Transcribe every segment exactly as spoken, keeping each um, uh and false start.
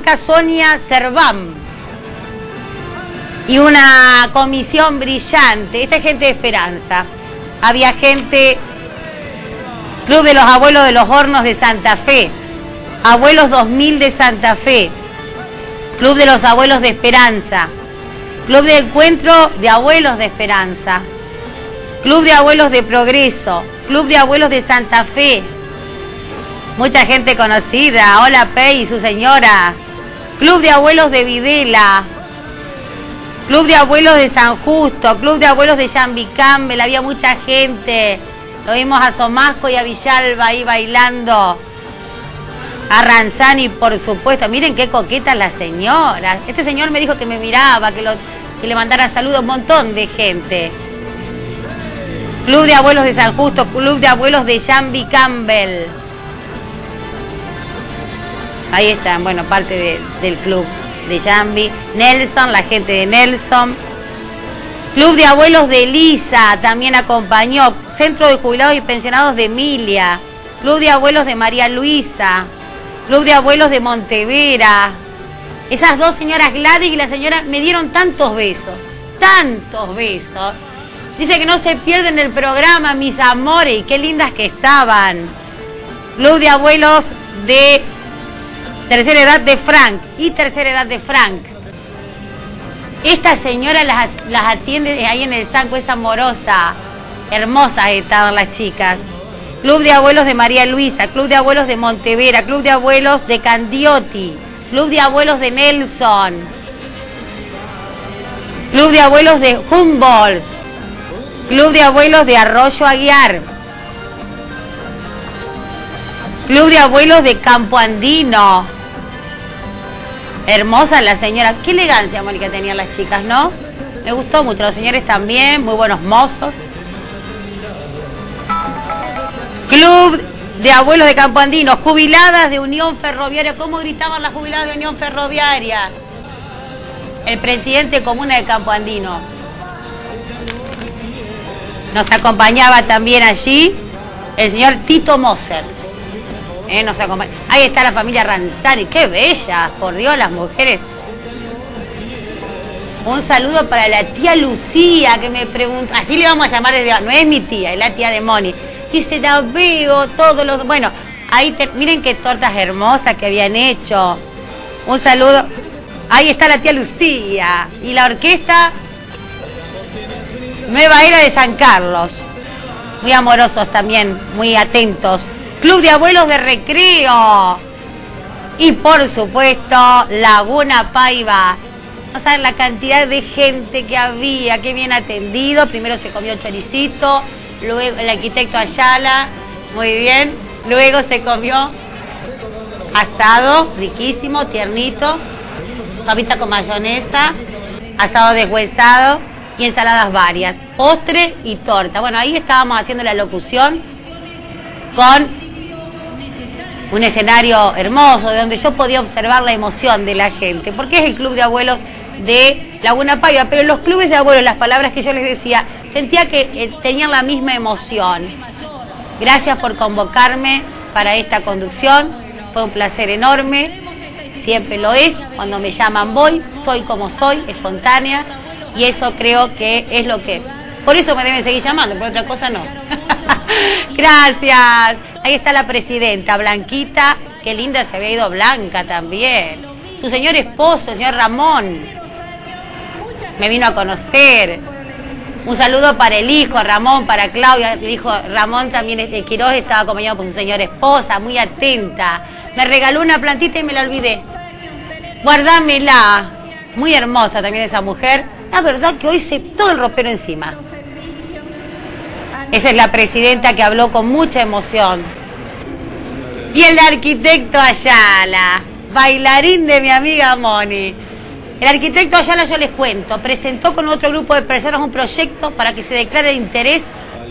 Blanca Sonia Cerván. Y una comisión brillante. Esta es gente de Esperanza. Había gente... Club de los Abuelos de los Hornos de Santa Fe. Abuelos dos mil de Santa Fe. Club de los Abuelos de Esperanza. Club de Encuentro de Abuelos de Esperanza. Club de Abuelos de Progreso. Club de Abuelos de Santa Fe. Mucha gente conocida. Hola Pei y su señora. Club de Abuelos de Videla. Club de Abuelos de San Justo. Club de Abuelos de Yambicambel. Había mucha gente. Lo vimos a Somasco y a Villalba ahí bailando. A Ranzani, por supuesto. Miren qué coqueta la señora. Este señor me dijo que me miraba, que, lo, que le mandara saludos a un montón de gente. Club de Abuelos de San Justo, Club de Abuelos de Yambicambel. Ahí están, bueno, parte de, del club de Yambi. Nelson, la gente de Nelson. Club de Abuelos de Elisa también acompañó. Centro de Jubilados y Pensionados de Emilia. Club de Abuelos de María Luisa. Club de Abuelos de Montevera. Esas dos señoras, Gladys y la señora, me dieron tantos besos. Tantos besos. Dice que no se pierden el programa, mis amores. Y qué lindas que estaban. Club de Abuelos de Tercera Edad de Frank. Y Tercera Edad de Frank. Esta señora las, las atiende ahí en el Sanco, es amorosa. Hermosas estaban las chicas. Club de Abuelos de María Luisa, Club de Abuelos de Montevera, Club de Abuelos de Candioti, Club de Abuelos de Nelson, Club de Abuelos de Humboldt, Club de Abuelos de Arroyo Aguiar, Club de Abuelos de Campo Andino. Hermosa la señora. Qué elegancia, Mónica, tenían las chicas, ¿no? Me gustó mucho. Los señores también, muy buenos mozos. Club de Abuelos de Campo Andino, jubiladas de Unión Ferroviaria. ¿Cómo gritaban las jubiladas de Unión Ferroviaria? El presidente comuna de Campo Andino. Nos acompañaba también allí el señor Tito Moser. Eh, nos acompaña. Ahí está la familia Ranzani. ¡Qué bellas! Por Dios, las mujeres. Un saludo para la tía Lucía, que me pregunta. Así le vamos a llamar desde... No es mi tía, es la tía de Moni. Dice, la veo todos los... Bueno, ahí te... miren qué tortas hermosas que habían hecho. Un saludo. Ahí está la tía Lucía. Y la orquesta Nueva Era de San Carlos. Muy amorosos también, muy atentos. Club de Abuelos de Recreo. Y por supuesto, Laguna Paiva. No saben la cantidad de gente que había, qué bien atendido. Primero se comió choricito. Luego el arquitecto Ayala, muy bien. Luego se comió asado, riquísimo, tiernito, papita con mayonesa, asado deshuesado y ensaladas varias, postre y torta. Bueno, ahí estábamos haciendo la locución con un escenario hermoso, de donde yo podía observar la emoción de la gente, porque es el Club de Abuelos de Laguna Paiva, pero los clubes de abuelos, las palabras que yo les decía, sentía que eh, tenían la misma emoción. Gracias por convocarme para esta conducción, fue un placer enorme, siempre lo es, cuando me llaman voy, soy como soy, espontánea, y eso creo que es lo que... Por eso me deben seguir llamando, por otra cosa no. Gracias. Ahí está la presidenta, Blanquita, qué linda se había ido Blanca también. Su señor esposo, el señor Ramón, me vino a conocer. Un saludo para el hijo, Ramón, para Claudia. El hijo Ramón también, el Quiroz, estaba acompañado por su señora esposa, muy atenta. Me regaló una plantita y me la olvidé. Guardámela. Muy hermosa también esa mujer. La verdad que hoy se todo el ropero encima. Esa es la presidenta que habló con mucha emoción. Y el arquitecto Ayala, bailarín de mi amiga Moni. El arquitecto Ayala, yo les cuento, presentó con otro grupo de personas un proyecto para que se declare de interés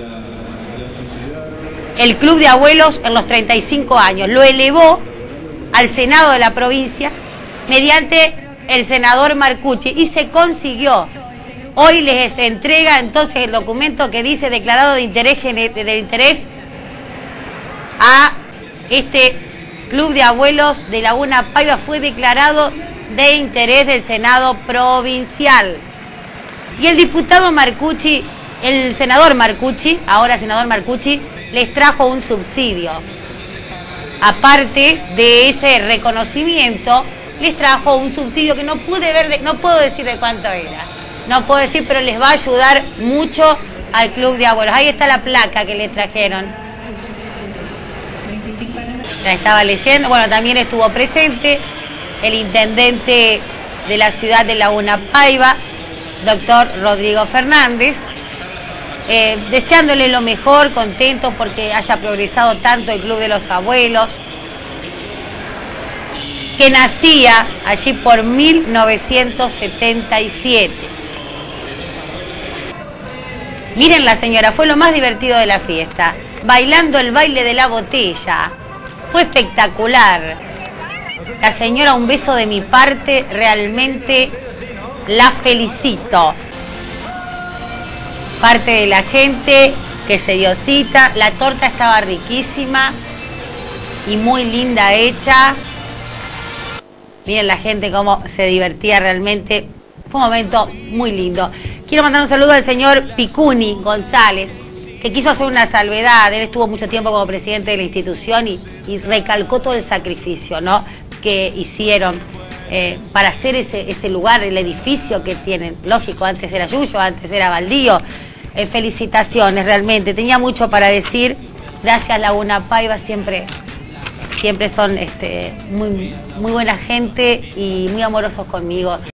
el Club de Abuelos en los treinta y cinco años. Lo elevó al Senado de la provincia mediante el senador Marcucci y se consiguió. Hoy les entrega entonces el documento que dice declarado de interés, de interés a este Club de Abuelos de Laguna Paiva fue declarado de interés del Senado provincial. Y el diputado Marcucci, el senador Marcucci, ahora senador Marcucci, les trajo un subsidio. Aparte de ese reconocimiento, les trajo un subsidio que no pude ver, de, no puedo decir de cuánto era. No puedo decir, pero les va a ayudar mucho al Club de Abuelos. Ahí está la placa que les trajeron. La estaba leyendo. Bueno, también estuvo presente el intendente de la ciudad de Laguna Paiva, doctor Rodrigo Fernández, eh, deseándole lo mejor, contento porque haya progresado tanto el Club de los Abuelos, que nacía allí por mil novecientos setenta y siete. Miren la señora, fue lo más divertido de la fiesta, bailando el baile de la botella. Fue espectacular. La señora, un beso de mi parte, realmente la felicito. Parte de la gente que se dio cita, la torta estaba riquísima y muy linda hecha. Miren la gente cómo se divertía realmente. Fue un momento muy lindo. Quiero mandar un saludo al señor Picuni González, que quiso hacer una salvedad. Él estuvo mucho tiempo como presidente de la institución y, y recalcó todo el sacrificio, ¿no?, que hicieron eh, para hacer ese, ese lugar, el edificio que tienen. Lógico, antes era Yuyo, antes era Baldío. Eh, felicitaciones, realmente. Tenía mucho para decir. Gracias, Laguna Paiva, siempre, siempre son este, muy, muy buena gente y muy amorosos conmigo.